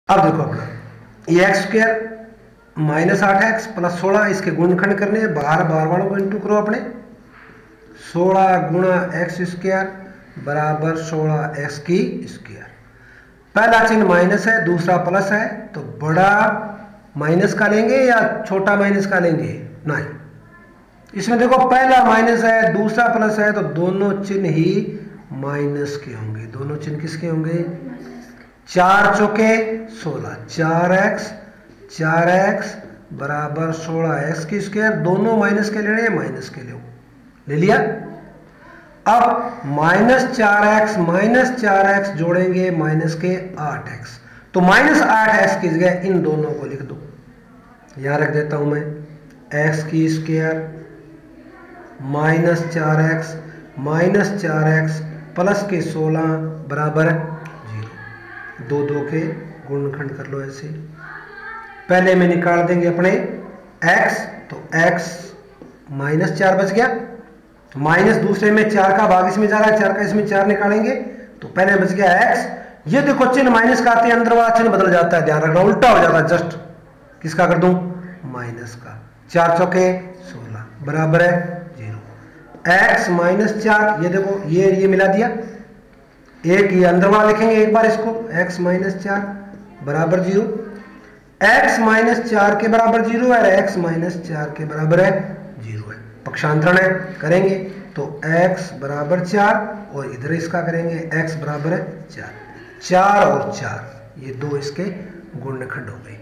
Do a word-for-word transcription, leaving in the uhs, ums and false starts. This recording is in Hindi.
अब देखो अपना ये एक्स स्क्वायर माइनस आठ एक्स प्लस सोलह, इसके गुणनखंड करने हैं, बाहर बार वालों को इंटू करो अपने। सोलह गुणा एक्स स्क्वायर बराबर सोलह एक्स की स्क्वायर। पहला चिन्ह माइनस है, दूसरा प्लस है, तो बड़ा माइनस का लेंगे या छोटा माइनस का लेंगे? नहीं, इसमें देखो पहला माइनस है दूसरा प्लस है, तो दोनों चिन्ह ही माइनस के होंगे। दोनों चिन्ह किसके होंगे? चार चौके सोलह, चार एक्स चार एक्स बराबर सोलह एक्स की स्क्वायर। दोनों माइनस के लेने हैं, माइनस के ले ले लिया। अब माइनस चार एक्स माइनस चार एक्स जोड़ेंगे माइनस के आठ एक्स, तो माइनस आठ एक्स की जगह इन दोनों को लिख दो। यहां रख देता हूं मैं एक्स की स्क्वायर माइनस चार एक्स माइनस चार एक्स प्लस के सोलह बराबर जीरो। दो दो के गुणनखंड कर लो ऐसे। पहले में निकाल देंगे अपने x, तो x माइनस चार बच गया, माइनस दूसरे में चार का भाग इसमें जा रहा है, चार का इसमें चार निकालेंगे तो पहले बच गया x। ये देखो चिन्ह माइनस का आते हैं, अंदर वाला चिन्ह बदल जाता है, ध्यान रखना, उल्टा हो जाता है। जस्ट किसका कर दूं? माइनस का। चार चौके सोलह बराबर है जीरो। x माइनस चार, ये देखो ये ये मिला दिया, एक ये अंदर वाला लिखेंगे एक बार इसको, x माइनस चार बराबर जीरो। x माइनस चार के बराबर जीरो है, x माइनस चार के बराबर है जीरो है। पक्षांतरण है करेंगे तो x बराबर चार और इधर इसका करेंगे x बराबर है चार। चार और चार ये दो इसके गुणनखंड हो गए।